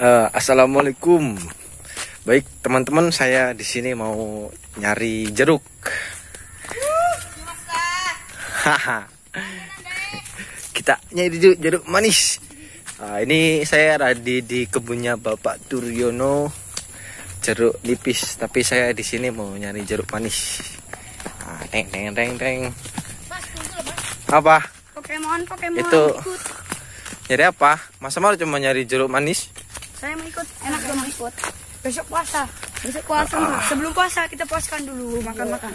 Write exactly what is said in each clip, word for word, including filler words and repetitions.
Uh, Assalamualaikum. Baik teman-teman, saya di sini mau nyari jeruk. Haha. Kita nyari jeruk, jeruk manis. Nah, ini saya ada di, di kebunnya Bapak Turyono, jeruk nipis. Tapi saya di sini mau nyari jeruk manis. Nah, teng teng teng teng. Mas, tunggu loh, Mas. Apa? Pokemon, Pokemon. Itu. Ikut. Nyari apa? Masa mau cuma nyari jeruk manis? Saya mau ikut. Enak dong ikut. Besok puasa. Besok puasa. Ah. Sebelum puasa kita puaskan dulu makan-makan.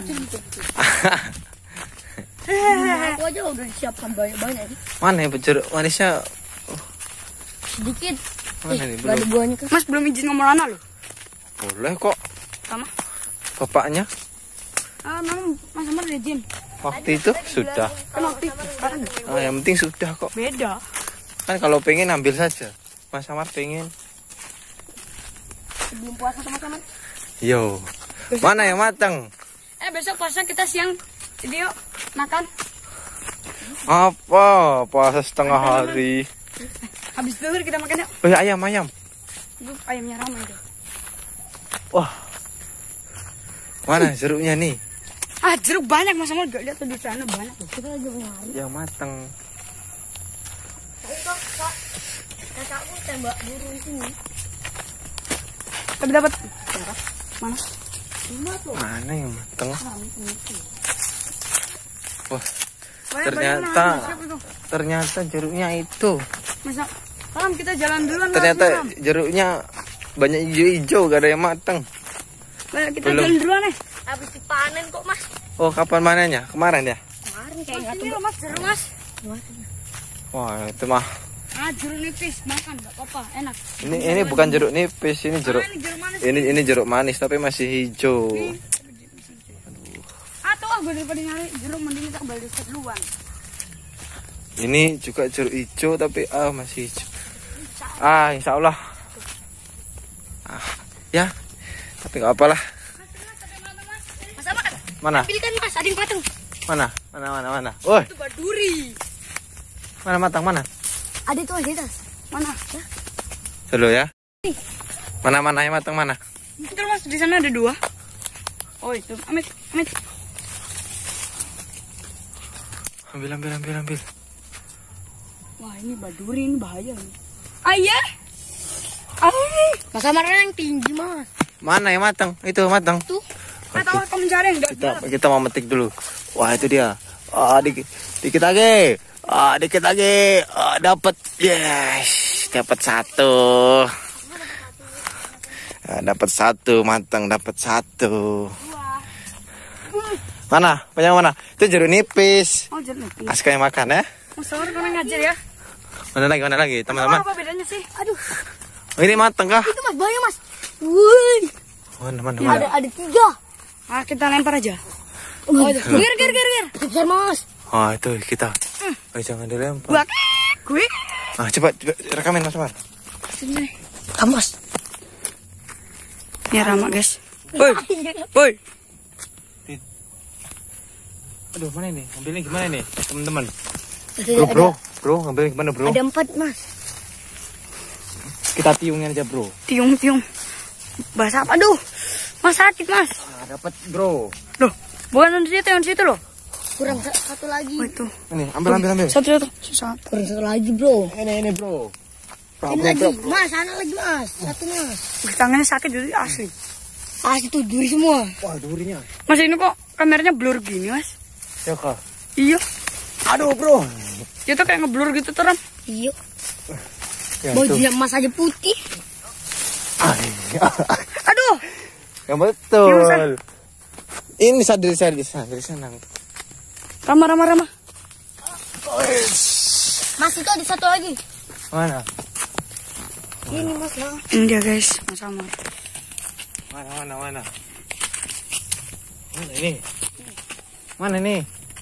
Aku aja udah siapkan banyak-banyak. Mana ya jeruk manisnya? Sedikit. Mana nih? Belum. Gak ada buahnya kan? Mas belum izin ngomong anak loh. Boleh kok. Sama? Bapaknya? Ah, memang Mas Amar udah izin. Waktu itu sudah. Kan waktu itu. Sekarang Ah, yang penting sudah kok. beda. Kan kalau pengen ambil saja. Mas Amar pengen. Sebelum puasa sama-sama. Yo. Mana yang matang? Eh besok puasa kita siang. Jadi yuk makan. Apa? Puasa setengah hari. Habis zuhur kita makan yuk. Oh ya, ayam, ayam. Itu ayamnya ramai tuh. Wah. Mana jeruknya nih? Ah jeruk banyak Mas Amar, gak lihat tuh di sana banyak. Kita lagi nyari. Yang matang. Kakakku tembak burung sini. Tapi dapat mana? Mana yang matang? Wah, Banyak, ternyata banyak, ternyata jeruknya itu. Masa, Ram kita jalan duluan. Ternyata Ram. jeruknya banyak hijau-hijau, gak ada yang matang. Banyak kita Belum. jalan duluan nih. Habis dipanen kok Mas. Oh, kapan mananya? Kemarin ya? Kemarin Kayak kayak ini loh Mas, jeruk Mas. Wah, itu mah. Ah jeruk nipis, makan gak apa-apa, enak. Ini ini bukan jeruk nipis, ini jeruk. Ah, ini jeruk manis. Ini ini jeruk manis tapi masih hijau. Atau ah gue daripada nyari jeruk mending kita kembali ke duluan. Ini juga jeruk hijau tapi ah masih hijau. Ah, insya Allah. Ah, ya. Tapi nggak apalah. Mas apa kan? Mana? Pilihkan Mas, ada yang patung. Mana? Mana mana mana? Woi, Itu baduri. mana matang mana? Ada itu aja tas. Mana? Ya? Dulu ya. Mana mana yang matang mana? Itu Mas, di sana ada dua. Oh itu, Amit, Amit. Ambil ambil ambil ambil. Wah ini baduri, ini bahaya nih. Ayah. Ah, Mas Amarnya yang tinggi Mas. Mana yang matang? Itu matang. tuh. Atau kamu mencari yang Kita enggak? kita mau metik dulu. Wah, itu dia. Ah, dikit dikit lagi. Ah, dikit lagi. Ah, dapat. Yes, dapat satu. Ah, dapat satu matang, dapat satu. Mana? Banyak mana? Itu jeruk nipis. Oh jeruk nipis. Aska yang makan ya. Mas Amar kamu ngajar ya? Mana lagi? Mana lagi, teman-teman? Apa bedanya sih? Aduh. Oh, ini matang kah? Itu Mas banyak Mas. Wih. Mana mana Ada mana? ada tiga. Ah kita lempar aja. Oh, ger ger ger ger. Besar Mas. Oh, itu kita. Oh, jangan dilempar. Gua gue. Ah, coba, coba rekamin Mas Mar. Sini. Ah, Mas. Ya Rama guys. Woi. Woi. Aduh, mana ini? Ambilnya gimana nih, teman-teman? Ada, Bro, bro, ada, bro, ngambilnya gimana, bro? ada empat Mas. Kita tiungin aja, bro. Tiung tiung. Bahasa apa? Aduh. Mas sakit Mas. Ah, dapat, bro. Loh. Bukan di situ, yang di situ loh. Kurang sa- satu lagi. Oh itu. Ini, ambil, ambil, ambil. Satu satu. Satu. Kurang satu lagi bro. Ini, ini, bro. Ini lagi. Mas, sana lagi Mas. Satu Mas. Wih, tangannya sakit jadi asli. Ah itu duri semua. Wah, durinya. Mas ini kok kameranya blur gini Mas? Ya, kak. Iya. Aduh, bro. Dia tuh kayak ngeblur gitu tuh Ram. Iya. Ya, Bajunya Mas aja putih. Aduh. yang betul. Yang Ini saya dari saya dari sana, dari sana. Rama Rama Rama. Mas itu ada satu lagi. Mana? Ini Mas lah. Ini dia guys, Mas Amar. Mana, mana, mana? Mana ini? Mana nih?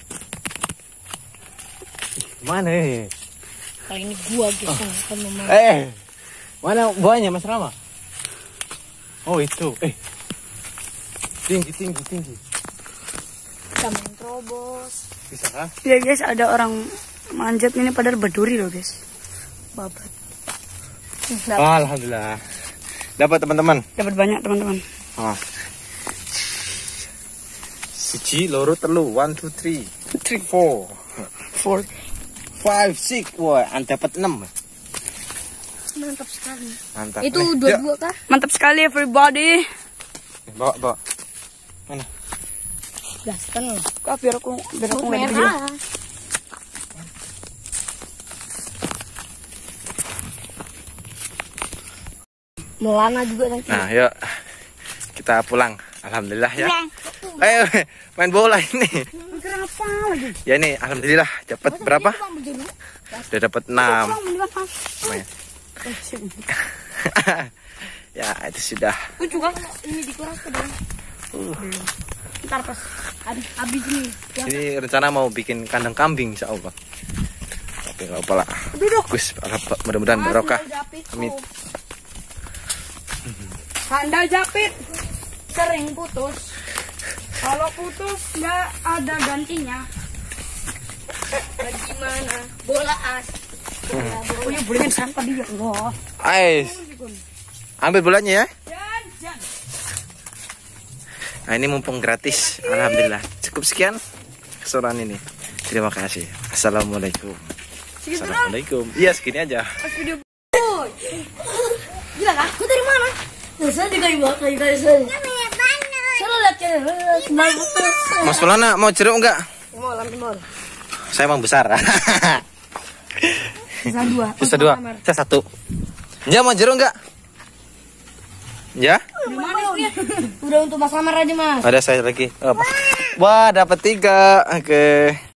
Mana nih? Kali ini gua guys yang akan memakan. Eh, mana buahnya Mas Rama? Oh itu, eh, tinggi, tinggi, tinggi. Kita main terobos. Bisa kah? Ya guys, ada orang manjat ini padahal berduri loh guys. Babat. Alhamdulillah. Dapat teman-teman. Dapat banyak teman-teman. Oh. Siji, loro, telu, one, two, three, Three, four, four. five, six. Wah, anda dapat enam. Mantap sekali. Mantap. Itu Nih, dua-dua kah? Mantap sekali everybody. yuk. Bawa, bawa. Mana? Gaskan. Kak biar aku biar aku nggak di video. Merah. Melana juga nanti. Nah, yuk. Kita pulang. Alhamdulillah ya. Ayo, main bola ini. Kenapa lagi? Ya ini, alhamdulillah dapat berapa? Udah dapat enam. Lumayan. Ya, itu sudah. Aku juga ini dikuras ke dalam. Ntar pas habis habis ini. Ini rencana mau bikin kandang kambing insya Allah. Tapi nggak apa lah. Bagus, mudah-mudahan barokah. Amin. Sandal japit sering putus. Kalau putus nggak ada gantinya. Bagaimana? Bola as. Oh ya boleh sampah dia loh. Ais. Ambil bolanya ya. Jan, jan. Nah ini mumpung gratis. Alhamdulillah. Cukup sekian keseruan ini. Terima kasih. Assalamualaikum. Assalamualaikum. Iya segini aja. Pas video. Gila kah? Kau dari mana? Tuh, saya juga di bawah kayu kayu saya. Saya lihat ya, sembal putus. Mas Fulana mau jeruk enggak? Mau lampu mau. Saya emang besar. Sisa dua. Sisa dua. Saya satu. Ya mau jeruk enggak? Ya? Udah untuk Mas Amar aja Mas. Ada saya lagi. Oh, wah dapat tiga. Oke.